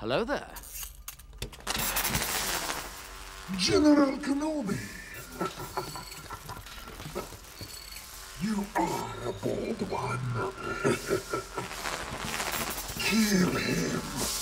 Hello there. General Kenobi! You are a bold one. Kill him.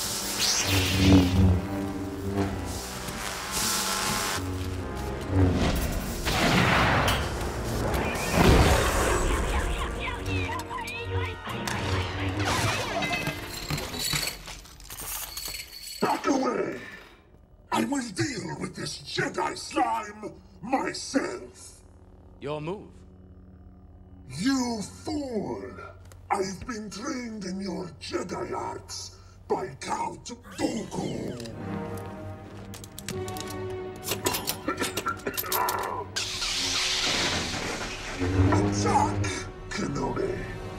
Back away! I will deal with this Jedi slime myself! Your move. You fool! I've been trained in your Jedi arts by Count Dooku! Attack, Kenobi!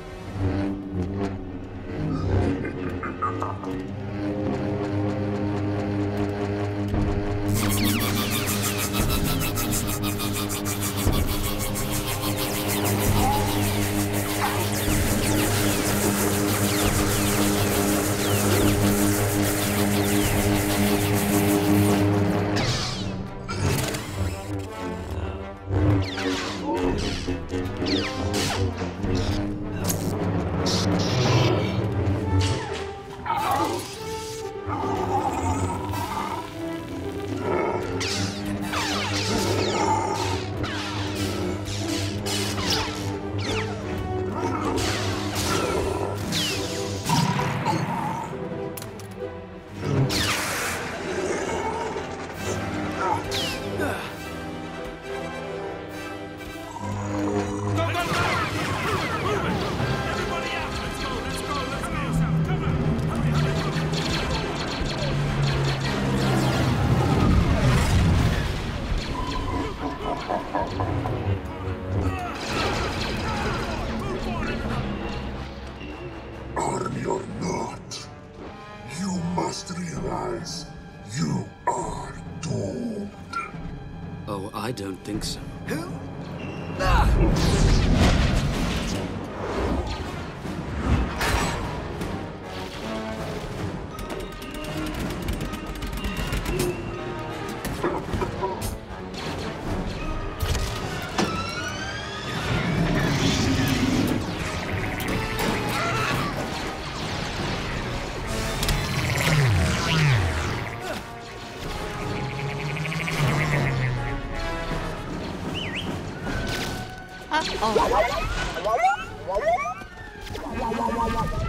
Army or not, you must realize you are doomed. Oh, I don't think so. Oh.